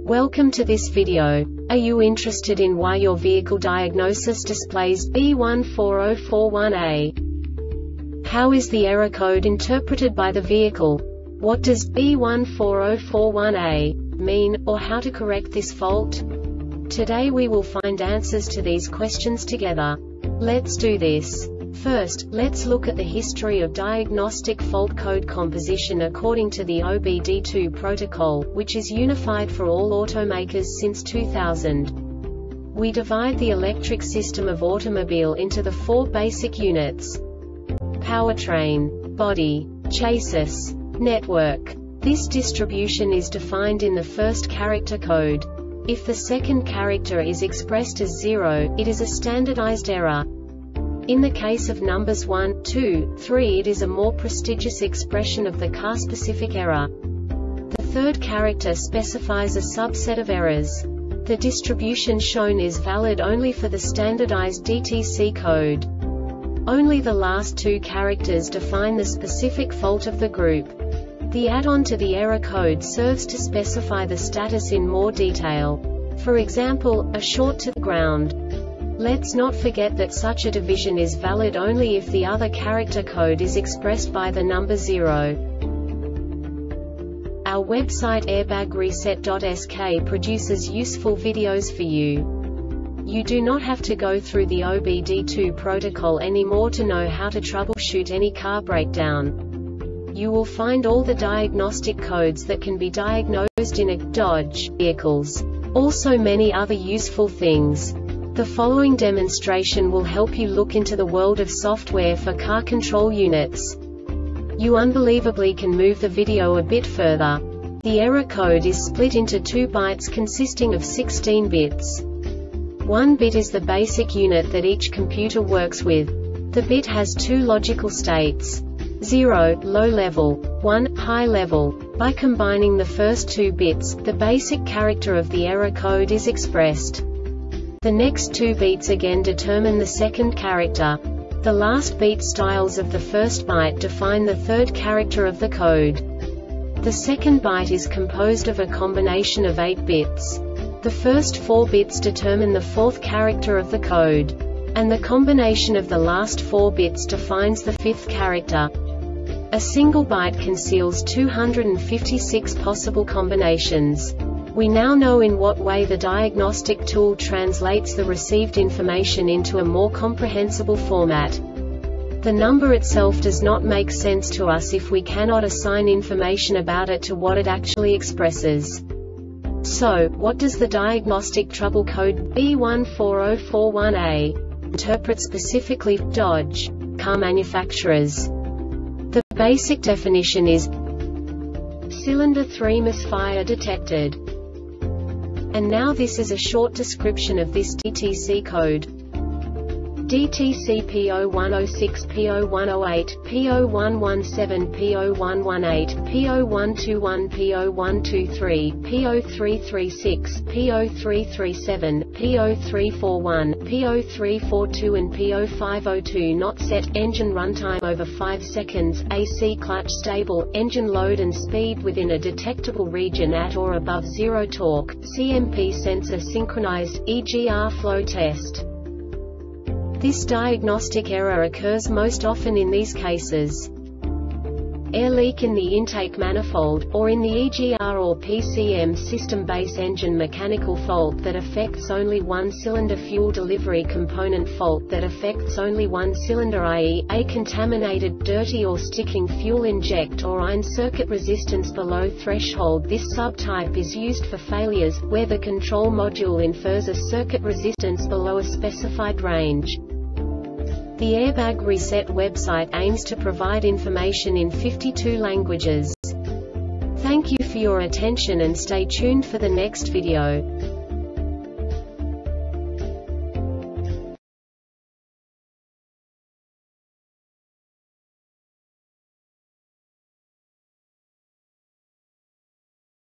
Welcome to this video. Are you interested in why your vehicle diagnosis displays B14041A? How is the error code interpreted by the vehicle? What does B14041A mean, or how to correct this fault? Today we will find answers to these questions together. Let's do this. First, let's look at the history of diagnostic fault code composition according to the OBD2 protocol, which is unified for all automakers since 2000. We divide the electric system of automobile into the four basic units: powertrain, body, chassis, network. This distribution is defined in the first character code. If the second character is expressed as 0, it is a standardized error. In the case of numbers 1, 2, 3, it is a more prestigious expression of the car-specific error. The third character specifies a subset of errors. The distribution shown is valid only for the standardized DTC code. Only the last two characters define the specific fault of the group. The add-on to the error code serves to specify the status in more detail. For example, a short to the ground. Let's not forget that such a division is valid only if the other character code is expressed by the number 0. Our website airbagreset.sk produces useful videos for you. You do not have to go through the OBD2 protocol anymore to know how to troubleshoot any car breakdown. You will find all the diagnostic codes that can be diagnosed in a Dodge vehicles. Also many other useful things. The following demonstration will help you look into the world of software for car control units. You unbelievably can move the video a bit further. The error code is split into 2 bytes consisting of 16 bits. 1 bit is the basic unit that each computer works with. The bit has 2 logical states: 0, low level, 1, high level. By combining the first 2 bits, the basic character of the error code is expressed. The next 2 beats again determine the second character. The last beat styles of the first byte define the third character of the code. The second byte is composed of a combination of 8 bits. The first 4 bits determine the fourth character of the code. And the combination of the last 4 bits defines the fifth character. A single byte conceals 256 possible combinations. We now know in what way the diagnostic tool translates the received information into a more comprehensible format. The number itself does not make sense to us if we cannot assign information about it to what it actually expresses. So, what does the diagnostic trouble code B14041A interpret specifically for Dodge car manufacturers? The basic definition is cylinder 3 misfire detected. And now this is a short description of this DTC code. DTC P0106 P0108 P0117 P0118 P0121 P0123 P0336 P0337 P0341 P0342 and P0502 not set. Engine runtime over 5 seconds, AC clutch stable, engine load and speed within a detectable region at or above 0 torque, CMP sensor synchronized, EGR flow test. This diagnostic error occurs most often in these cases: air leak in the intake manifold, or in the EGR or PCM system base engine mechanical fault that affects only one cylinder, fuel delivery component fault that affects only one cylinder, i.e., a contaminated, dirty or sticking fuel inject or iron circuit resistance below threshold. This subtype is used for failures where the control module infers a circuit resistance below a specified range. The Airbag Reset website aims to provide information in 52 languages. Thank you for your attention and stay tuned for the next video.